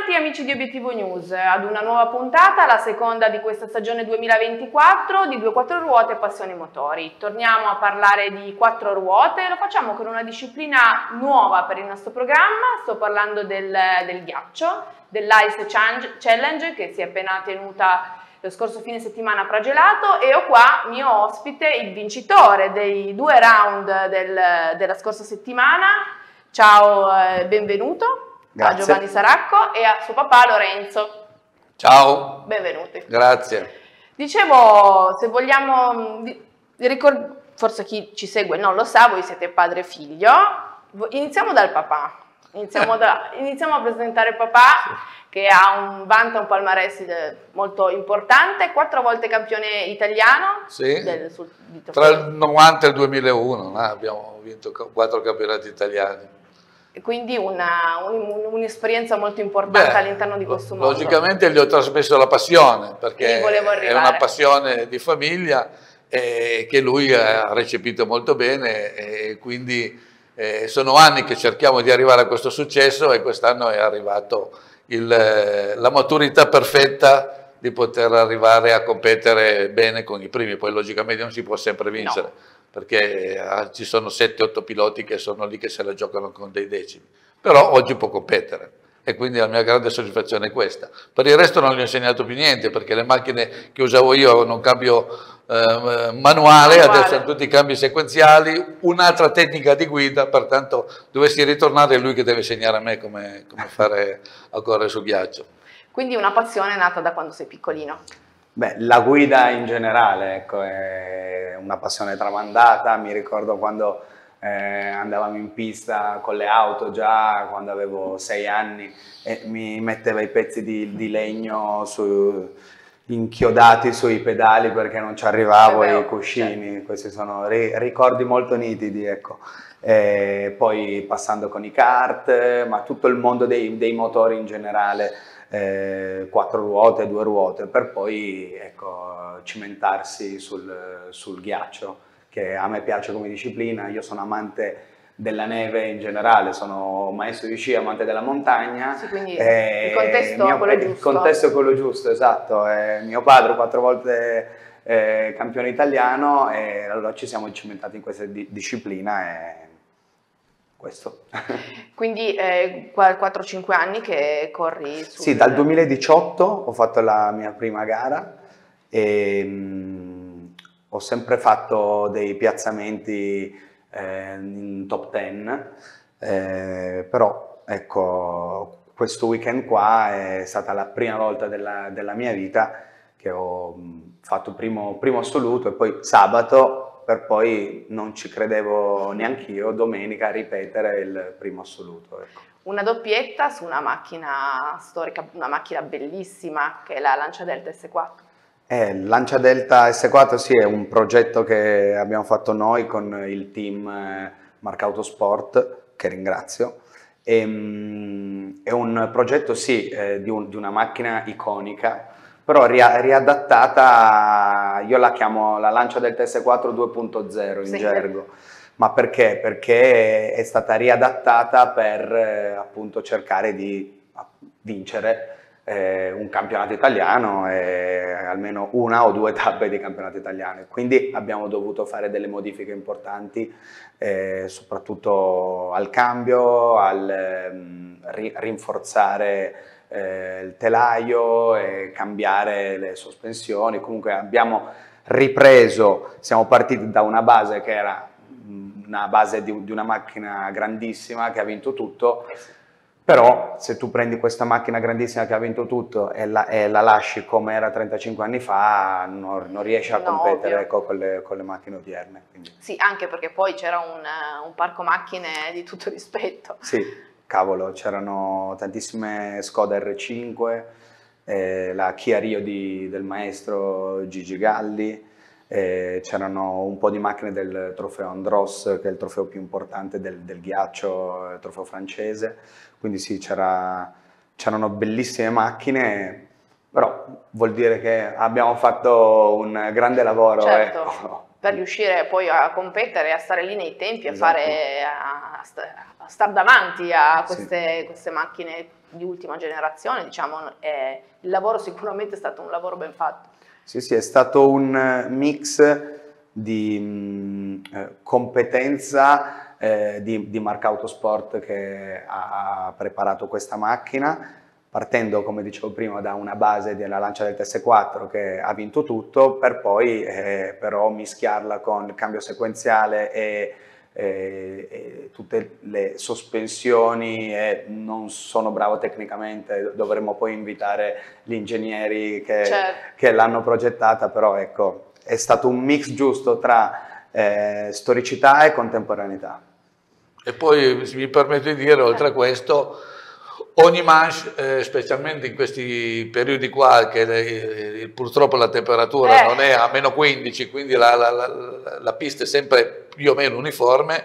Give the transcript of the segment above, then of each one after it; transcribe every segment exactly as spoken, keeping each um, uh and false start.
Bentornati amici di Obiettivo News ad una nuova puntata, la seconda di questa stagione duemilaventiquattro di due quattro ruote e passione motori. Torniamo a parlare di quattro ruote, lo facciamo con una disciplina nuova per il nostro programma, sto parlando del, del ghiaccio, dell'Ice Challenge che si è appena tenuta lo scorso fine settimana a Pragelato, e ho qua mio ospite, il vincitore dei due round del, della scorsa settimana. Ciao, eh, benvenuto. Grazie. A Giovanni Saracco e a suo papà Lorenzo. Ciao. Benvenuti. Grazie. Dicevo, se vogliamo, forse chi ci segue non lo sa, voi siete padre e figlio. Iniziamo dal papà. Iniziamo, da, iniziamo a presentare papà, sì, che ha un, vanta un palmarès molto importante, quattro volte campione italiano. Sì. Del, sul, Tra il novanta e il duemilauno, no? Abbiamo vinto quattro campionati italiani. Quindi un'esperienza un, molto importante all'interno di questo mondo. Logicamente gli ho trasmesso la passione, perché è una passione di famiglia eh, che lui ha recepito molto bene, e quindi eh, sono anni che cerchiamo di arrivare a questo successo, e quest'anno è arrivato il, la maturità perfetta di poter arrivare a competere bene con i primi. Poi logicamente non si può sempre vincere. No. Perché eh, ci sono sette otto piloti che sono lì che se la giocano con dei decimi, però oggi può competere, e quindi la mia grande soddisfazione è questa. Per il resto non gli ho insegnato più niente, perché le macchine che usavo io avevano un cambio eh, manuale, manuale, adesso hanno tutti i cambi sequenziali, un'altra tecnica di guida, pertanto dovessi ritornare è lui che deve insegnare a me come, come fare a correre sul ghiaccio. Quindi una passione nata da quando sei piccolino? Beh, la guida in generale, ecco, è una passione tramandata. Mi ricordo quando eh, andavamo in pista con le auto già quando avevo sei anni, e mi metteva i pezzi di, di legno su, inchiodati sui pedali perché non ci arrivavo, i cuscini. Certo. Questi sono ri, ricordi molto nitidi, ecco. E poi passando con i kart, ma tutto il mondo dei, dei motori in generale. Eh, quattro ruote, due ruote, per poi ecco, cimentarsi sul, sul ghiaccio, che a me piace come disciplina. Io sono amante della neve in generale, sono maestro di sci, amante della montagna. Sì, quindi eh, il contesto è quello giusto. Il contesto è quello giusto, esatto. Eh, mio padre quattro volte eh, campione italiano, e allora ci siamo cimentati in questa di disciplina. E questo. Quindi eh, quattro cinque anni che corri sul... Sì, dal duemiladiciotto ho fatto la mia prima gara e mh, ho sempre fatto dei piazzamenti eh, in top dieci, eh, però ecco, questo weekend qua è stata la prima volta della, della mia vita che ho fatto primo, primo assoluto, e poi sabato, per poi non ci credevo neanch'io, domenica a ripetere il primo assoluto. Ecco. Una doppietta su una macchina storica, una macchina bellissima, che è la Lancia Delta S quattro. Eh, Lancia Delta S quattro sì, è un progetto che abbiamo fatto noi con il team eh, Marca Autosport, che ringrazio. E, mh, è un progetto sì, eh, di, un, di una macchina iconica, però riadattata, io la chiamo la Lancia Delta S quattro due punto zero in sì. gergo. Ma perché? Perché è stata riadattata per eh, appunto cercare di vincere eh, un campionato italiano e almeno una o due tappe di campionato italiano. Quindi abbiamo dovuto fare delle modifiche importanti, eh, soprattutto al cambio, al um, ri rinforzare Eh, il telaio e cambiare le sospensioni. Comunque abbiamo ripreso, siamo partiti da una base che era una base di, di una macchina grandissima che ha vinto tutto, però se tu prendi questa macchina grandissima che ha vinto tutto e la, e la lasci come era trentacinque anni fa, non, non riesci a no, competere ecco, con, le, con le macchine odierne. Quindi. Sì, anche perché poi c'era un, un parco macchine di tutto rispetto. Sì. Cavolo, c'erano tantissime Skoda R cinque, eh, la Kia Rio di, del maestro Gigi Galli, eh, c'erano un po' di macchine del trofeo Andros, che è il trofeo più importante del, del ghiaccio, il trofeo francese, quindi sì, c'erano bellissime macchine, però vuol dire che abbiamo fatto un grande lavoro. Certo. Ecco. per riuscire poi a competere, a stare lì nei tempi, a, esatto. fare, a, a star davanti a queste, sì. queste macchine di ultima generazione, diciamo, è, il lavoro sicuramente è stato un lavoro ben fatto. Sì, sì, è stato un mix di mh, eh, competenza eh, di, di Marca Autosport che ha preparato questa macchina, partendo, come dicevo prima, da una base della Lancia del T S quattro che ha vinto tutto, per poi eh, però mischiarla con il cambio sequenziale e, e, e tutte le sospensioni, e non sono bravo tecnicamente, dovremmo poi invitare gli ingegneri che, certo. che l'hanno progettata, però ecco, è stato un mix giusto tra eh, storicità e contemporaneità. E poi, se mi permette di dire, oltre a questo, ogni manche, eh, specialmente in questi periodi qua, che le, purtroppo la temperatura eh. non è a meno quindici, quindi la, la, la, la pista è sempre più o meno uniforme,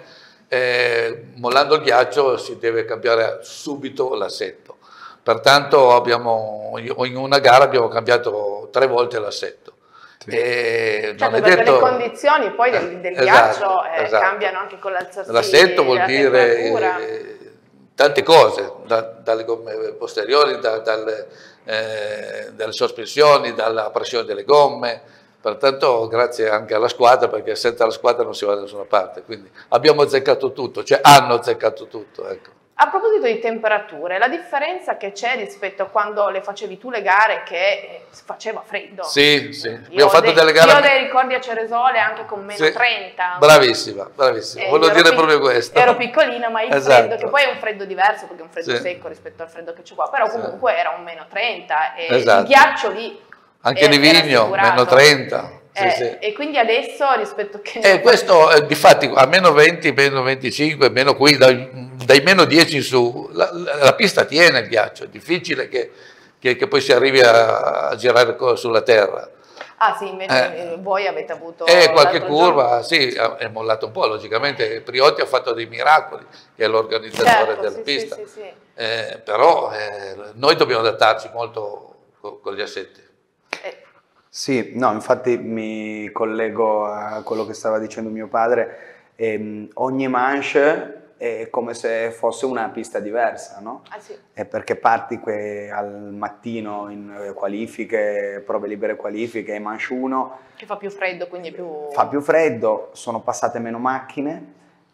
eh, mollando il ghiaccio si deve cambiare subito l'assetto. Pertanto abbiamo, in una gara abbiamo cambiato tre volte l'assetto. Sì. E certo, perché detto... le condizioni poi del, del esatto, ghiaccio eh, esatto. cambiano anche con l'alzarsi. L'assetto vuol dire eh, tante cose, da, dalle gomme posteriori, da, dalle, eh, dalle sospensioni, dalla pressione delle gomme. Pertanto grazie anche alla squadra, perché senza la squadra non si va da nessuna parte. Quindi abbiamo azzeccato tutto, cioè hanno azzeccato tutto. Ecco. A proposito di temperature, la differenza che c'è rispetto a quando le facevi tu le gare, che faceva freddo. Sì, sì. Io, Abbiamo fatto delle gare... io ho dei ricordi a Ceresole anche con meno sì. trenta. Bravissima, bravissima. Volevo dire proprio questo. Ero piccolina, ma il esatto. freddo, che poi è un freddo diverso, perché è un freddo sì. secco rispetto al freddo che c'è qua, però comunque sì. era un meno trenta e esatto. il ghiaccio lì anche Livigno, meno trenta. Sì, eh, sì. E quindi adesso rispetto che... Eh, questo, eh, difatti, a meno venti, meno venticinque, meno qui, dai, dai meno dieci in su, la, la, la pista tiene il ghiaccio, è difficile che, che, che poi si arrivi a, a girare sulla terra. Ah sì, invece eh, voi avete avuto... Eh, qualche curva, giorno. Sì, è mollato un po', logicamente. Priotti ha fatto dei miracoli, che è l'organizzatore certo, della sì, pista, sì, sì, sì. Eh, però eh, noi dobbiamo adattarci molto con, con gli assetti. Eh. Sì, no, infatti mi collego a quello che stava dicendo mio padre, ehm, ogni manche è come se fosse una pista diversa, no? Ah, sì. È perché parti al mattino in qualifiche, prove libere qualifiche, manche uno. Che fa più freddo, quindi è più... Fa più freddo, sono passate meno macchine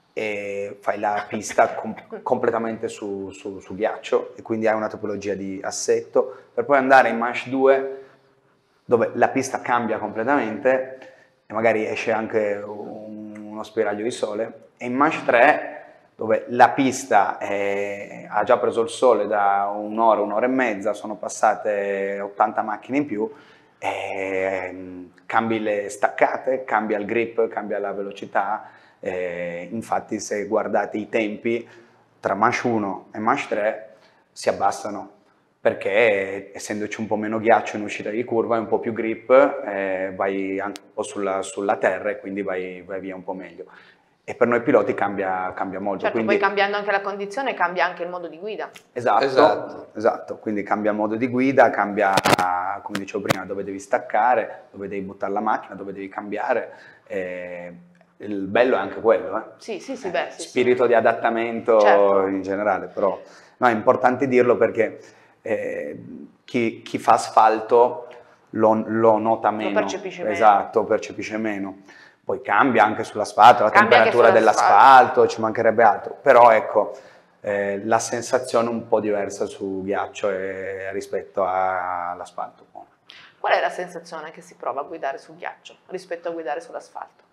e fai la pista com completamente su, su, su ghiaccio, e quindi hai una topologia di assetto, per poi andare in manche due, dove la pista cambia completamente e magari esce anche un, uno spiraglio di sole, e in manche tre, dove la pista è, ha già preso il sole da un'ora, un'ora e mezza, sono passate ottanta macchine in più, e cambi le staccate, cambia il grip, cambia la velocità, e infatti se guardate i tempi tra manche uno e manche tre si abbassano, perché essendoci un po' meno ghiaccio in uscita di curva, hai un po' più grip, eh, vai anche un po' sulla, sulla terra e quindi vai, vai via un po' meglio. E per noi piloti cambia, cambia molto. Certo, quindi... poi cambiando anche la condizione cambia anche il modo di guida. Esatto, esatto, esatto, quindi cambia il modo di guida, cambia, come dicevo prima, dove devi staccare, dove devi buttare la macchina, dove devi cambiare. Eh, il bello è anche quello, eh? Sì, sì, sì, beh, sì, spirito sì. di adattamento certo. in generale, però no, è importante dirlo perché eh, chi, chi fa asfalto lo, lo nota meno, lo percepisce meno. Esatto, percepisce meno. Poi cambia anche sull'asfalto, la cambia temperatura dell'asfalto, ci mancherebbe altro, però ecco, eh, la sensazione è un po' diversa su ghiaccio eh, rispetto all'asfalto. Qual è la sensazione che si prova a guidare sul ghiaccio rispetto a guidare sull'asfalto?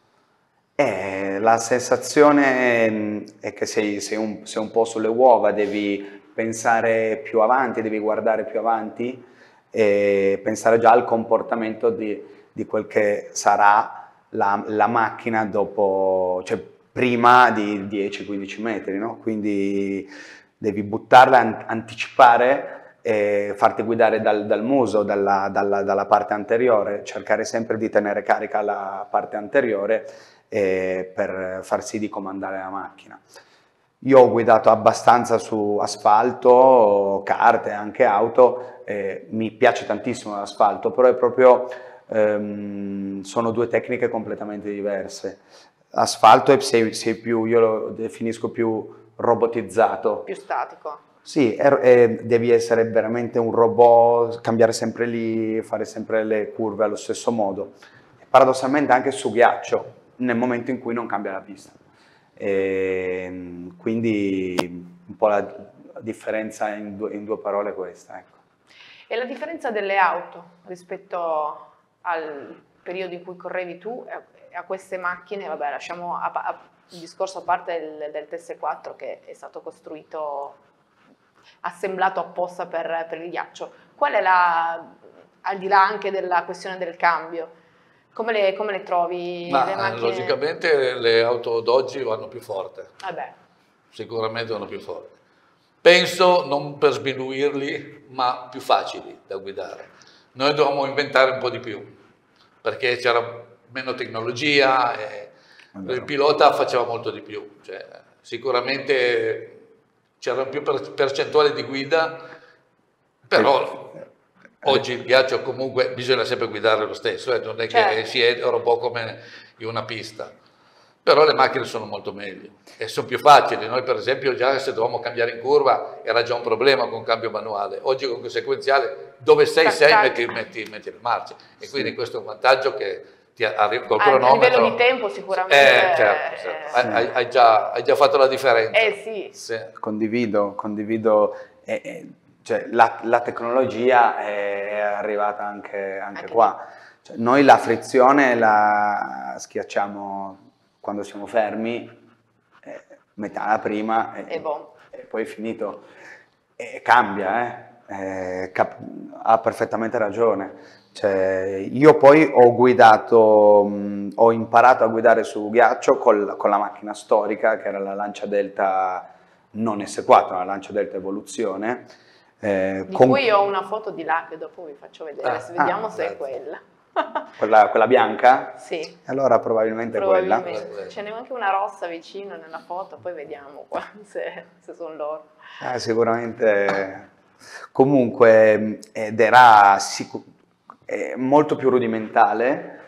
Eh, la sensazione è che sei, sei, un, sei un po' sulle uova, devi pensare più avanti, devi guardare più avanti e pensare già al comportamento di, di quel che sarà la, la macchina dopo, cioè prima di dieci quindici metri, no? Quindi devi buttarla, anticipare e farti guidare dal, dal muso, dalla, dalla, dalla parte anteriore, cercare sempre di tenere carica la parte anteriore eh, per far sì di comandare la macchina. Io ho guidato abbastanza su asfalto, kart e anche auto, eh, mi piace tantissimo l'asfalto, però è proprio ehm, sono due tecniche completamente diverse. Asfalto è, sei, sei più, io lo definisco più robotizzato. Più statico. Sì, è, è, devi essere veramente un robot, cambiare sempre lì, fare sempre le curve allo stesso modo. Paradossalmente anche su ghiaccio, nel momento in cui non cambia la pista. E quindi un po' la differenza in due, in due parole è questa. Ecco. E la differenza delle auto rispetto al periodo in cui correvi tu e a queste macchine, vabbè, lasciamo a, a, il discorso a parte del, del T S quattro che è stato costruito, assemblato apposta per, per il ghiaccio. Qual è la, al di là anche della questione del cambio, come le, come le trovi? Ma, le macchine? Logicamente le auto d'oggi vanno più forte, Vabbè. Sicuramente vanno più forte. Penso, non per sminuirli, ma più facili da guidare. Noi dovevamo inventare un po' di più, perché c'era meno tecnologia e il pilota faceva molto di più. Cioè, sicuramente c'era più percentuale di guida, però oggi il ghiaccio comunque bisogna sempre guidare lo stesso, eh? Non è che certo. Si è un po' come in una pista. Però le macchine sono molto meglio e sono più facili. Noi per esempio già se dovevamo cambiare in curva era già un problema con cambio manuale. Oggi con il sequenziale dove sei sei metti, metti, metti le marce e sì. Quindi questo è un vantaggio che ti arriva col cronometro. A livello di tempo sicuramente. Eh, certo, certo. Eh, hai, hai, già, hai già fatto la differenza. Eh sì. sì. Condivido, condivido. Eh, eh, cioè, la, la tecnologia è arrivata anche, anche, anche qua. Cioè, noi la frizione la schiacciamo quando siamo fermi, eh, metà prima e, e, bon. e poi finito. E cambia, eh? Eh, cap ha perfettamente ragione. Cioè, io poi ho guidato, mh, ho imparato a guidare su ghiaccio col, con la macchina storica, che era la Lancia Delta non S quattro, la Lancia Delta Evoluzione. Eh, di con... cui ho una foto di là che dopo vi faccio vedere, ah, se vediamo ah, se grazie. È quella. Quella, quella bianca? Sì. Allora probabilmente, probabilmente quella. Ce n'è anche una rossa vicino nella foto, poi vediamo qua se, se sono loro. Eh, sicuramente. Comunque, ed era eh, molto più rudimentale,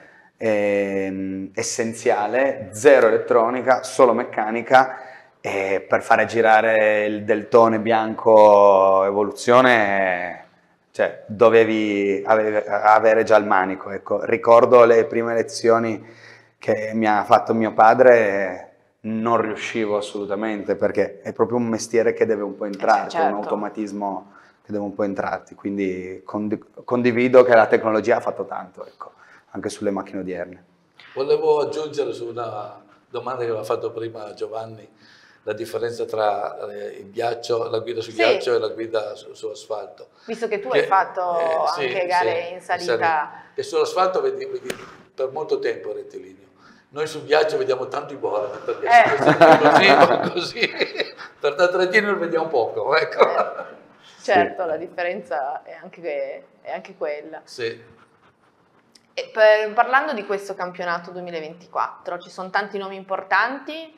eh, essenziale, zero elettronica, solo meccanica, e per fare girare il deltone bianco Evoluzione... Cioè, dovevi avere già il manico, ecco. Ricordo le prime lezioni che mi ha fatto mio padre, non riuscivo assolutamente, perché è proprio un mestiere che deve un po' entrarti, certo. È un automatismo che deve un po' entrarti, quindi condivido che la tecnologia ha fatto tanto, ecco, anche sulle macchine odierne. Volevo aggiungere su una domanda che aveva fatto prima Giovanni, la differenza tra eh, il ghiaccio, la guida su sì. ghiaccio e la guida su, su asfalto. Visto che tu che, hai fatto eh, anche sì, gare sì, in salita. In salita. E sull'asfalto vedi, vedi per molto tempo rettilineo. Noi sul ghiaccio vediamo tanto i bordi, perché eh. così, così. Per tanto rettilineo lo vediamo poco. Ecco. Eh, certo, sì. La differenza è anche, è anche quella. Sì. E per, parlando di questo campionato duemilaventiquattro, ci sono tanti nomi importanti.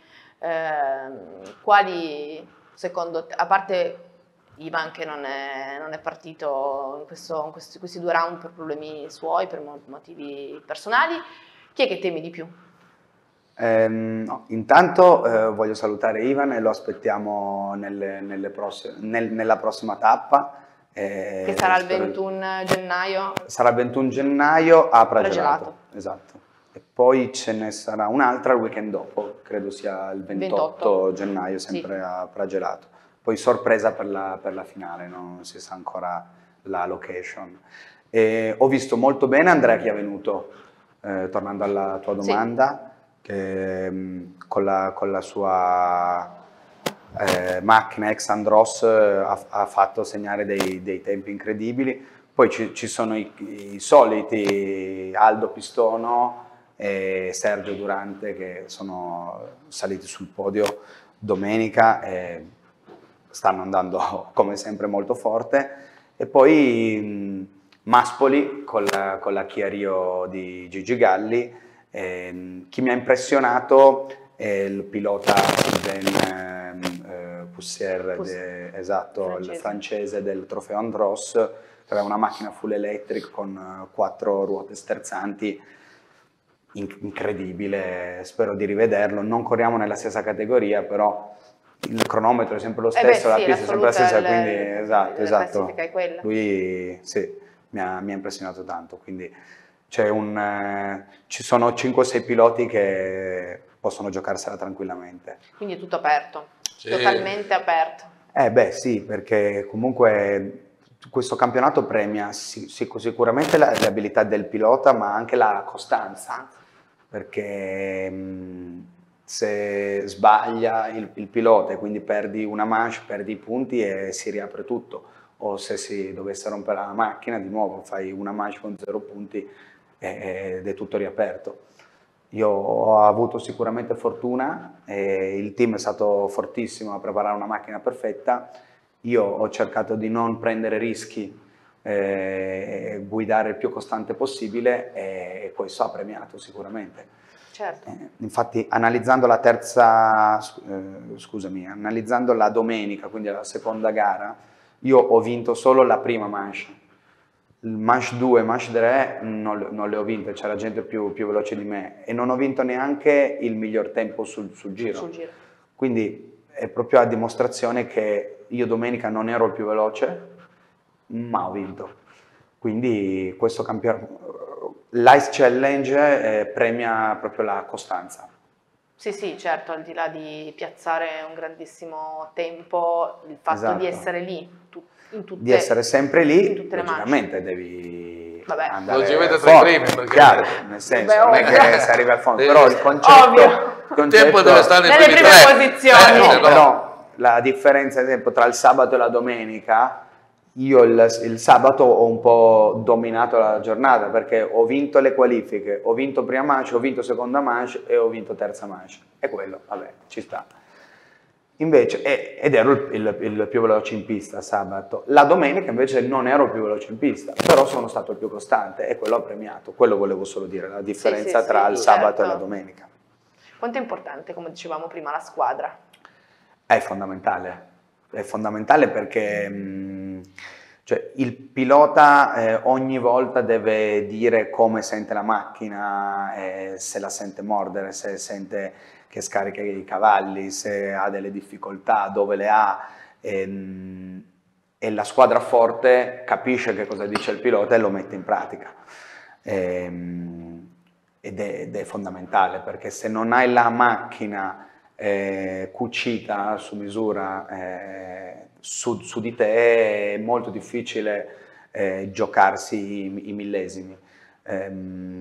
Eh, quali secondo te, a parte Ivan che non è, non è partito in, questo, in questi, questi due round per problemi suoi, per motivi personali, chi è che temi di più? Eh, no. Intanto eh, voglio salutare Ivan e lo aspettiamo nelle, nelle prossime, nel, nella prossima tappa. Eh, che sarà il ventuno gennaio? Sarà il ventuno gennaio a Pragelato. Pragelato. Esatto. E poi ce ne sarà un'altra il weekend dopo, credo sia il ventotto, ventotto. gennaio, sempre sì. A Pragelato. Poi sorpresa per la, per la finale, non si sa ancora la location. E ho visto molto bene Andrea Chiavenuto, eh, tornando alla tua domanda, sì. Che mh, con, la, con la sua eh, macchina ex Andros eh, ha, ha fatto segnare dei, dei tempi incredibili. Poi ci, ci sono i, i soliti Aldo Pistono e Sergio Durante che sono saliti sul podio domenica e stanno andando come sempre molto forte. E poi mh, Maspoli con la, con la Kia Rio di Gigi Galli. E, chi mi ha impressionato è il pilota Ben eh, Poussière, Pouss de, esatto, francese. il francese del trofeo Andros, che aveva una macchina full electric con quattro ruote sterzanti, incredibile, spero di rivederlo. Non corriamo nella stessa categoria, però il cronometro è sempre lo stesso, eh beh, la sì, pista è sempre la stessa, il, quindi il, esatto, la esatto. classifica è quella. Lui sì, mi ha, mi ha impressionato tanto, quindi c'è un, eh, ci sono cinque o sei piloti che possono giocarsela tranquillamente. Quindi è tutto aperto, sì. Totalmente aperto. Eh beh sì, perché comunque questo campionato premia sì, sì, sicuramente la, l'abilità del pilota, ma anche la costanza, perché mh, se sbaglia il, il pilota e quindi perdi una manche, perdi i punti e si riapre tutto, o se si dovesse rompere la macchina di nuovo fai una manche con zero punti ed è tutto riaperto. Io ho avuto sicuramente fortuna, e il team è stato fortissimo a preparare una macchina perfetta. Io ho cercato di non prendere rischi, eh, guidare il più costante possibile e questo ha premiato sicuramente. Certo. Eh, infatti analizzando la terza, eh, scusami, analizzando la domenica, quindi la seconda gara, io ho vinto solo la prima manche. Il manche due e manche tre non, non le ho vinte, c'era gente più, più veloce di me e non ho vinto neanche il miglior tempo sul, sul, giro. sul giro. Quindi è proprio a dimostrazione che io domenica non ero il più veloce, ma ho vinto. Quindi questo campionato, l'Ice Challenge eh, premia proprio la costanza. Sì, sì, certo, al di là di piazzare un grandissimo tempo, il fatto esatto. di essere lì, tu, in tutte, di essere sempre lì, logicamente manche. devi Vabbè. andare logicamente tra i primi, perché chiaro, nel senso, Beh, non è che si arriva al fondo, però il concetto, ovvio. il concetto tempo deve stare nelle prime tre. posizioni. Eh, no, no. però la differenza, ad esempio, tra il sabato e la domenica, io il, il sabato ho un po' dominato la giornata perché ho vinto le qualifiche, ho vinto prima manche, ho vinto seconda manche e ho vinto terza manche. E quello, vabbè, ci sta. Invece, ed ero il, il, il più veloce in pista sabato. La domenica invece non ero il più veloce in pista, però sono stato il più costante e quello ho premiato. Quello volevo solo dire, la differenza sì, sì, tra sì, il certo. sabato e la domenica. Quanto è importante, come dicevamo prima, la squadra? È fondamentale. È fondamentale perché mh, cioè, il pilota eh, ogni volta deve dire come sente la macchina, eh, se la sente mordere, se sente che scarica i cavalli, se ha delle difficoltà, dove le ha, e, e la squadra forte capisce che cosa dice il pilota e lo mette in pratica. E, ed, è, ed è fondamentale, perché se non hai la macchina eh, cucita su misura eh, su, su di te, è molto difficile eh, giocarsi i, i millesimi. Eh,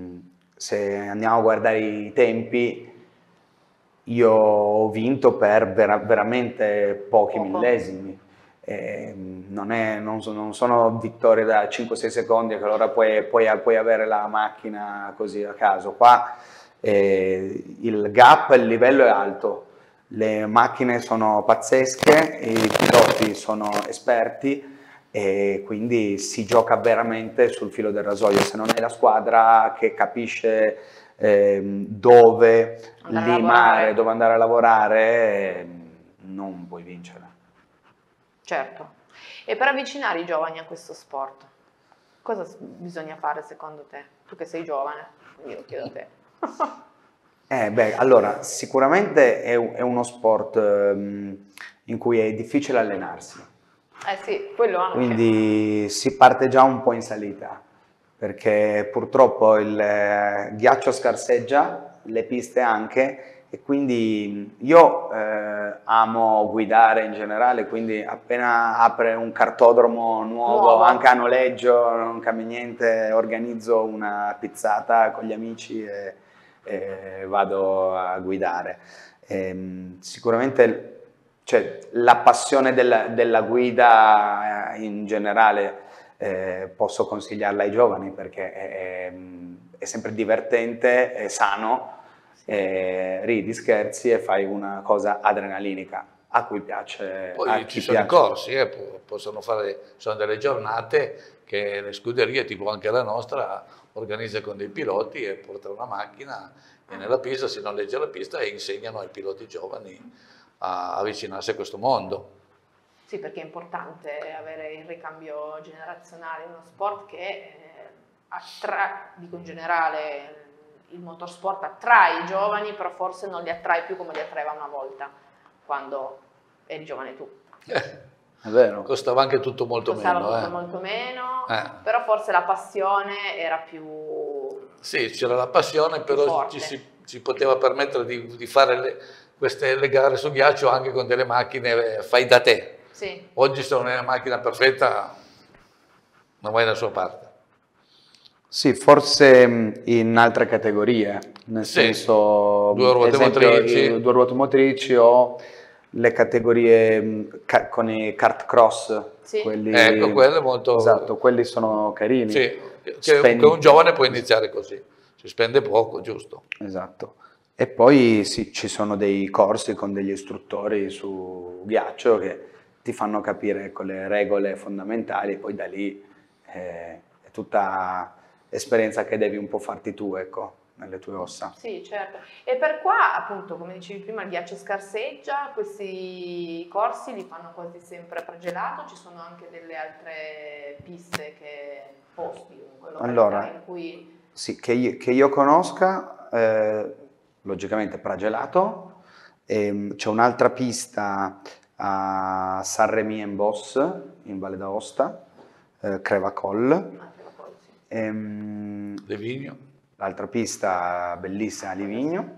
se andiamo a guardare i tempi, io ho vinto per vera, veramente pochi Poco. millesimi, eh, non, è, non, so, non sono vittorie da cinque sei secondi che allora puoi, puoi, puoi avere la macchina così a caso. Qua eh, il gap, il livello è alto, le macchine sono pazzesche, i piloti sono esperti e quindi si gioca veramente sul filo del rasoio. Se non hai la squadra che capisce Eh, dove andare limare, dove andare a lavorare, eh, non puoi vincere. Certo. E per avvicinare i giovani a questo sport, cosa bisogna fare secondo te? Tu che sei giovane, quindi lo chiedo a te. eh, beh, allora, sicuramente è, è uno sport um, in cui è difficile allenarsi. Eh sì, quello anche. Quindi si parte già un po' in salita, perché purtroppo il eh, ghiaccio scarseggia, le piste anche, e quindi io eh, amo guidare in generale, quindi appena apre un cartodromo nuovo, nuovo, anche a noleggio, non cambia niente, organizzo una pizzata con gli amici e, e vado a guidare. E, sicuramente cioè, la passione della, della guida in generale Eh, posso consigliarla ai giovani perché è, è sempre divertente, è sano, eh, ridi, scherzi e fai una cosa adrenalinica a cui piace. Poi a ci chi sono piace. i corsi, eh, possono fare, sono delle giornate che le scuderie, tipo anche la nostra, organizza con dei piloti e porta una macchina e nella pista si noleggia la pista e insegnano ai piloti giovani a avvicinarsi a questo mondo. Sì, perché è importante avere il ricambio generazionale in uno sport che eh, attrae, dico in generale, il motorsport attrae i giovani, però forse non li attrae più come li attraeva una volta, quando eri giovane tu. Eh, è vero. Costava anche tutto molto Costava meno. Costava eh. molto meno, eh. però forse la passione era più... Sì, c'era la passione, però ci si, si poteva permettere di, di fare le, queste le gare su ghiaccio anche con delle macchine fai da te. Sì. Oggi se non è una macchina perfetta non vai da nessuna parte. Sì, forse in altre categorie, nel sì. senso, due ruote esempio, motrici. Due ruote motrici o le categorie con i kart cross. Sì. Quelli, ecco, quelle molto... Esatto, quelli sono carini. Sì, che, Spendi... che un giovane può iniziare così, si spende poco, giusto. Esatto. E poi sì, ci sono dei corsi con degli istruttori su ghiaccio che ti fanno capire ecco, le regole fondamentali, e poi da lì eh, è tutta esperienza che devi un po' farti tu, ecco, nelle tue ossa. Sì, certo. E per qua, appunto, come dicevi prima, il ghiaccio scarseggia, questi corsi li fanno quasi sempre pregelato, ci sono anche delle altre piste che posti, allora, in cui... Sì, che io, che io conosca, eh, logicamente pragelato, c'è un'altra pista a Saint-Rémy-en-Bosse, in Valle d'Aosta, eh, Crevacol. Ah, Crevacol, sì. Ehm, Livigno. L'altra pista bellissima a Livigno.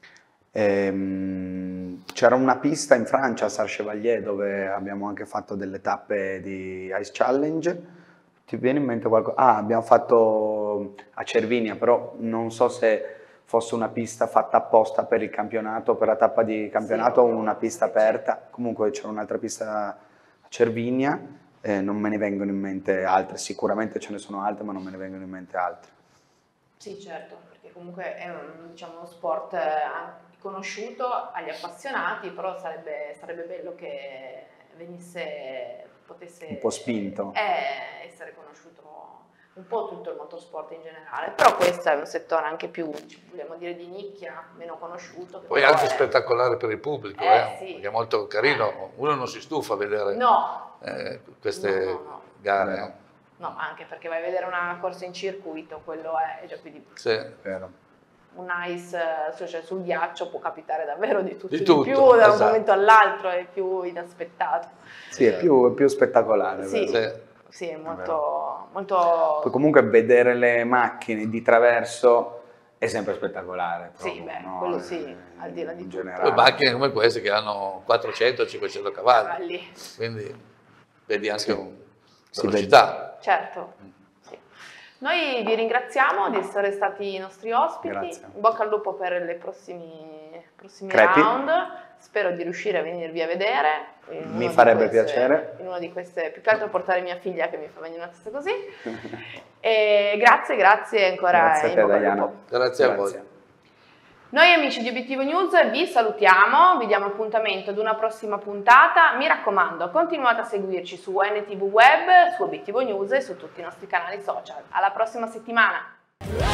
Ehm, c'era una pista in Francia, a Sarchevalier, dove abbiamo anche fatto delle tappe di Ice Challenge. Ti viene in mente qualcosa? Ah, abbiamo fatto a Cervinia, però non so se fosse una pista fatta apposta per il campionato, per la tappa di campionato, o sì, una pista aperta. Comunque c'era un'altra pista a Cervinia, eh, non me ne vengono in mente altre, sicuramente ce ne sono altre, ma non me ne vengono in mente altre. Sì, certo, perché comunque è un, diciamo, uno sport conosciuto agli appassionati, però sarebbe, sarebbe bello che venisse, potesse... Un po' spinto. Eh, essere conosciuto un po' tutto il motorsport in generale, però questo è un settore anche più, vogliamo dire, di nicchia, meno conosciuto. Poi anche è... spettacolare per il pubblico, eh, eh, sì. Perché è molto carino, uno non si stufa a vedere no. eh, queste no, no, no. gare. No. no, anche perché vai a vedere una corsa in circuito, quello è già più di più. Sì. Vero. Un ice, cioè sul ghiaccio può capitare davvero di tutto, di, di tutto, più, da esatto. un momento all'altro è più inaspettato. Sì, è più, è più spettacolare. Sì, sì. sì, è molto, molto... Poi comunque vedere le macchine di traverso è sempre spettacolare. Proprio, sì, beh, no? quello sì, al di là di tutto. Poi macchine come queste che hanno quattrocento cinquecento cavalli, cavalli. Quindi vedi anche sì. un velocità. Certo. Sì. Noi vi ringraziamo di essere stati i nostri ospiti. Grazie. In bocca al lupo per le prossimi, prossimi Crepi. round. Spero di riuscire a venirvi a vedere. Mi farebbe queste, piacere. In una di queste, più che altro portare mia figlia che mi fa venire una testa così. E grazie, grazie ancora. Grazie a in te, bocca al Diana. lupo. Grazie, grazie a voi. Noi amici di Obiettivo News vi salutiamo, vi diamo appuntamento ad una prossima puntata. Mi raccomando, continuate a seguirci su N T V Web, su Obiettivo News e su tutti i nostri canali social. Alla prossima settimana!